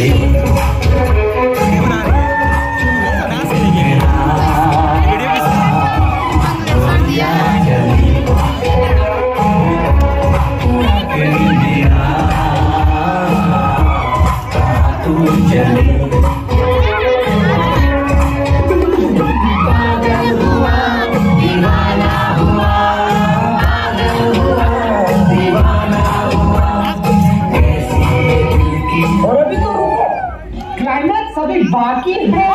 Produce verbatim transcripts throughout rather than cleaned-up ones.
अभी बाकी है।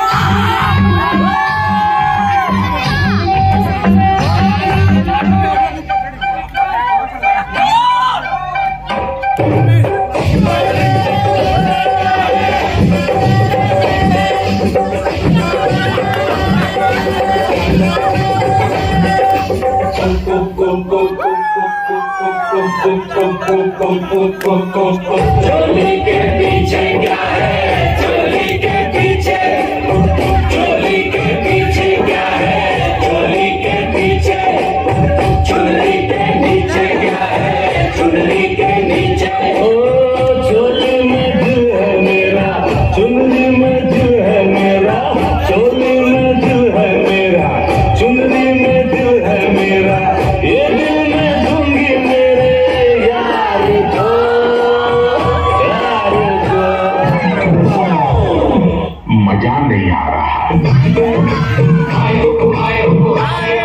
चोली के पीछे क्या है? चोली के पीछे, चोली के पीछे क्या है? चोली के पीछे, चोली के नीचे क्या है? चुनरी के नीचे। ओ चोली में दिल है मेरा, चुनरी में दिल है मेरा, चोली में दिल है मेरा, चुनरी में दिल है मेरा, ये दिल में दूंगी मेरे यार को, यार को। मजा नहीं आ रहा।